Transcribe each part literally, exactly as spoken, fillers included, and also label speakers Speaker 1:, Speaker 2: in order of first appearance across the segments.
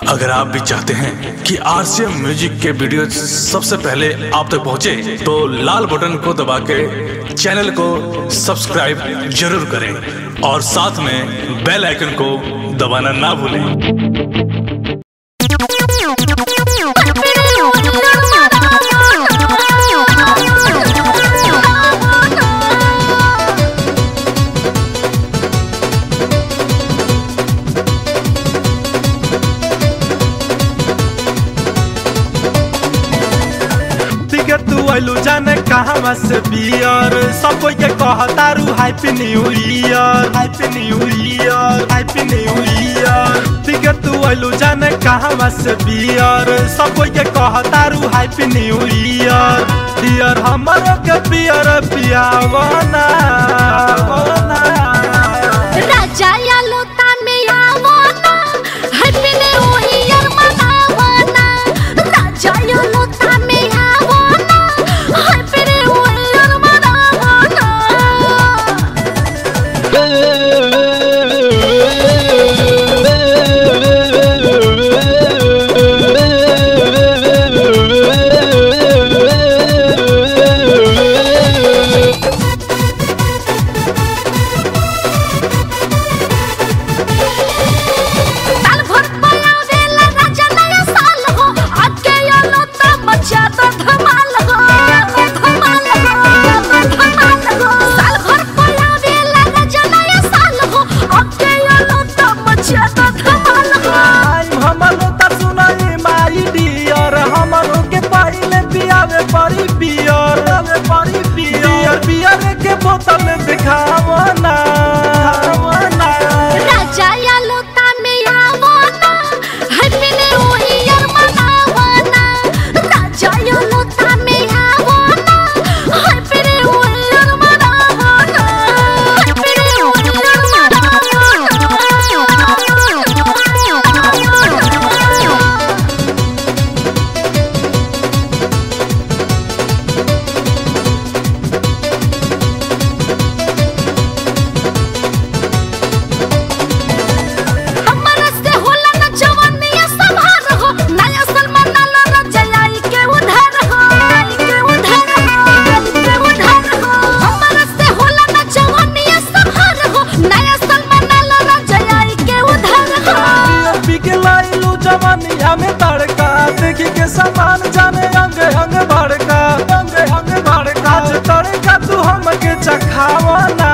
Speaker 1: अगर आप भी चाहते हैं कि आरसीएम म्यूजिक के वीडियो सबसे पहले आप तक पहुंचे, तो लाल बटन को दबा के चैनल को सब्सक्राइब जरूर करें और साथ में बेल आइकन को दबाना ना भूलें।
Speaker 2: तू आइलू जाने कहाँ से बियर, सब कोई के कहतारू happy new year, happy new year, happy new year. ठीक है तू आइलू जाने कहाँ से बियर, सब कोई के कहतारू हैप्पी न्यू ईयर। डियर हमारो के बियर पियावना
Speaker 3: राजा या लोता में आवना, हैप्पी न्यू ईयर मनावना। राजा या लोता में
Speaker 2: परी बियर, परी बियर, बियर के बोतल दिखावना।
Speaker 3: राजा या लोता में आवना, हैप्पी न्यू ईयर मनावना। राजा या लोता में आवना, हैप्पी न्यू ईयर मनावना। हैप्पी न्यू ईयर मनावना।
Speaker 2: में तड़का देखी के सामान जाने अंग अंग भड़का, अंग अंग भड़का। आज तड़का तू हमके चखावना।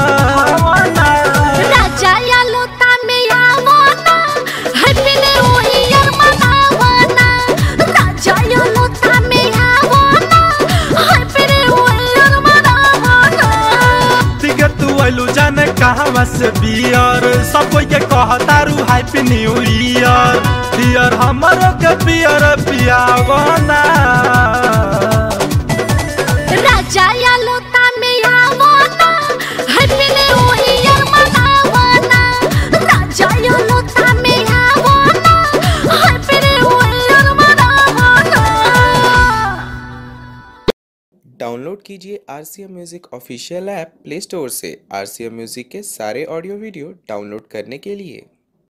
Speaker 3: राजा या लोता में आवना, हैप्पी न्यू ईयर मनावना। राजा या लोता में आवना, हैप्पी न्यू ईयर मनावना।
Speaker 2: ठीक है तू आइलू जाने कहाँ से बियर, सब कोई के कहतारू हैप्पी न्यू ईयर। डियर हमारो के बियर पियावना।
Speaker 3: राजा या लोता में आवना, हैप्पी न्यू ईयर मनावना। राजा या लोता में आवना, हैप्पी न्यू ईयर मनावना।
Speaker 4: डाउनलोड कीजिए RCM music official app Play Store से। आरसीएम म्यूजिक के सारे ऑडियो वीडियो डाउनलोड करने के लिए